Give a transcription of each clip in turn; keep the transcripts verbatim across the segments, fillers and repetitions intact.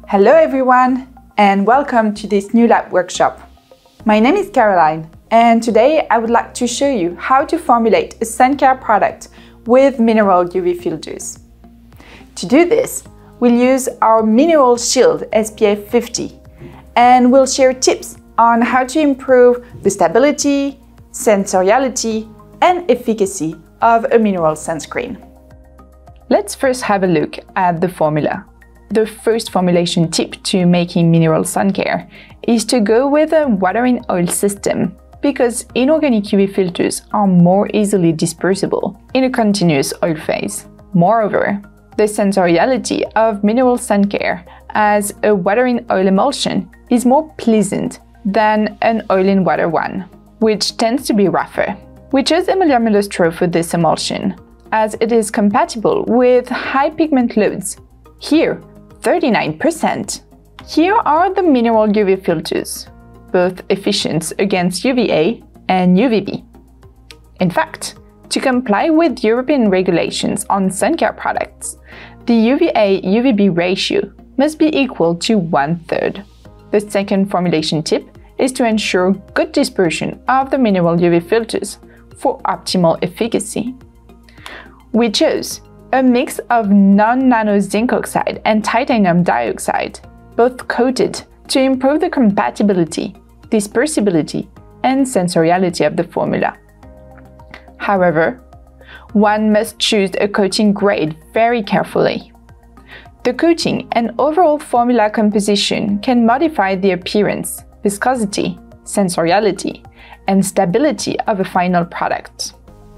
Hello everyone, and welcome to this new lab workshop. My name is Caroline, and today I would like to show you how to formulate a suncare product with mineral U V filters. To do this, we'll use our Mineral Shield S P F fifty, and we'll share tips on how to improve the stability, sensoriality, and efficacy of a mineral sunscreen. Let's first have a look at the formula. The first formulation tip to making mineral sun care is to go with a water-in-oil system, because inorganic U V filters are more easily dispersible in a continuous oil phase. Moreover, the sensoriality of mineral sun care as a water-in-oil emulsion is more pleasant than an oil-in-water one, which tends to be rougher. We chose emulsion straw for this emulsion, as it is compatible with high pigment loads. Here, thirty-nine percent. Here are the mineral U V filters, both efficient against U V A and U V B. In fact, to comply with European regulations on sun care products, the U V A U V B ratio must be equal to one-third. The second formulation tip is to ensure good dispersion of the mineral U V filters for optimal efficacy. We chose a mix of non-nano zinc oxide and titanium dioxide, both coated to improve the compatibility, dispersibility, and sensoriality of the formula. However, one must choose a coating grade very carefully. The coating and overall formula composition can modify the appearance, viscosity, sensoriality, and stability of a final product.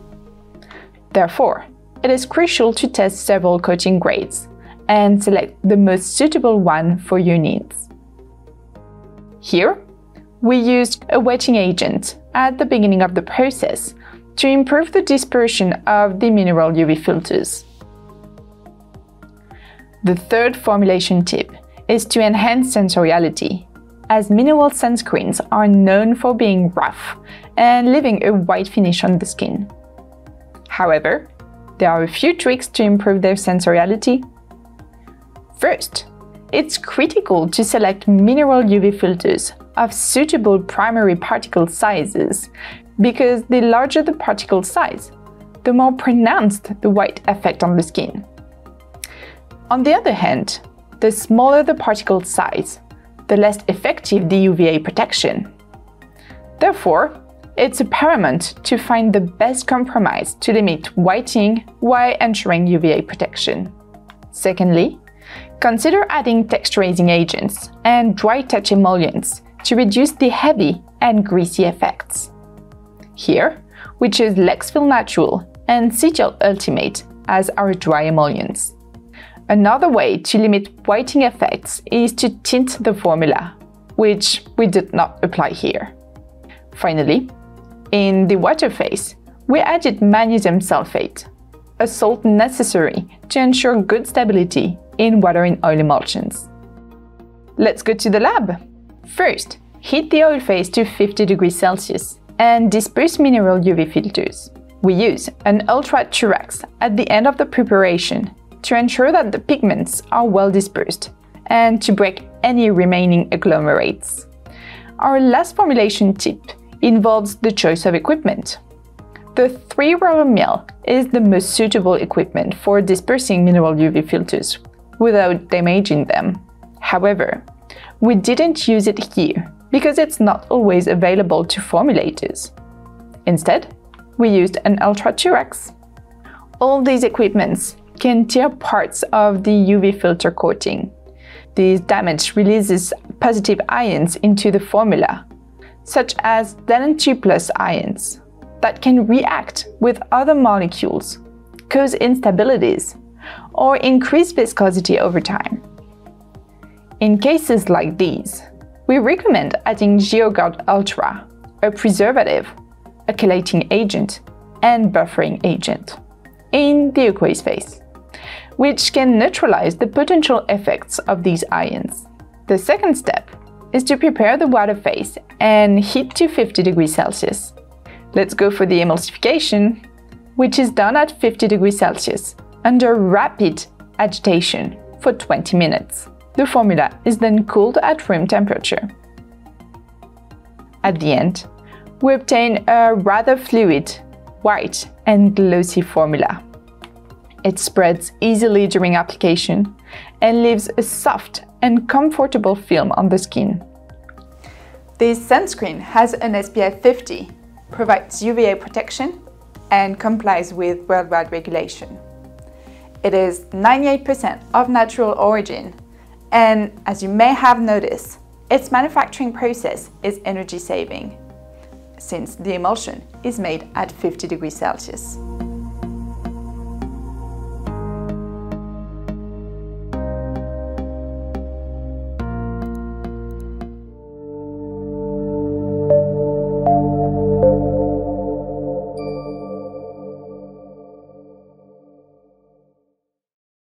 Therefore, it is crucial to test several coating grades and select the most suitable one for your needs. Here, we used a wetting agent at the beginning of the process to improve the dispersion of the mineral U V filters. The third formulation tip is to enhance sensoriality, as mineral sunscreens are known for being rough and leaving a white finish on the skin. However, there are a few tricks to improve their sensoriality. First, it's critical to select mineral U V filters of suitable primary particle sizes, because the larger the particle size, the more pronounced the white effect on the skin. On the other hand, the smaller the particle size, the less effective the U V A protection. Therefore, it's paramount to find the best compromise to limit whiting while ensuring U V A protection. Secondly, consider adding texturizing agents and dry touch emollients to reduce the heavy and greasy effects. Here, we choose Lexfil Natural and C-Gel Ultimate as our dry emollients. Another way to limit whiting effects is to tint the formula, which we did not apply here. Finally, in the water phase, we added magnesium sulfate, a salt necessary to ensure good stability in water-in-oil emulsions. Let's go to the lab. First, heat the oil phase to fifty degrees Celsius and disperse mineral U V filters. We use an Ultra Turax at the end of the preparation to ensure that the pigments are well dispersed and to break any remaining agglomerates. Our last formulation tip involves the choice of equipment. The three roller mill is the most suitable equipment for dispersing mineral U V filters without damaging them. However, we didn't use it here because it's not always available to formulators. Instead, we used an Ultra Turax. All these equipments can tear parts of the U V filter coating. This damage releases positive ions into the formula, such as Denon two plus ions, that can react with other molecules, cause instabilities, or increase viscosity over time. In cases like these, we recommend adding GeoGuard Ultra, a preservative, a chelating agent, and buffering agent in the aqueous phase, which can neutralize the potential effects of these ions. The second step is to prepare the water phase and heat to fifty degrees Celsius. Let's go for the emulsification, which is done at fifty degrees Celsius under rapid agitation for twenty minutes. The formula is then cooled at room temperature. At the end, we obtain a rather fluid, white and glossy formula. It spreads easily during application and leaves a soft and comfortable film on the skin. This sunscreen has an S P F fifty, provides U V A protection, and complies with worldwide regulation. It is ninety-eight percent of natural origin, and as you may have noticed, its manufacturing process is energy saving, since the emulsion is made at fifty degrees Celsius.